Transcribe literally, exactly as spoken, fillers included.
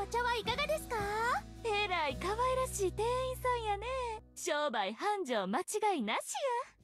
茶はいかがですか？ えらい可愛らしい店員さんやね。商売繁盛間違いなしや。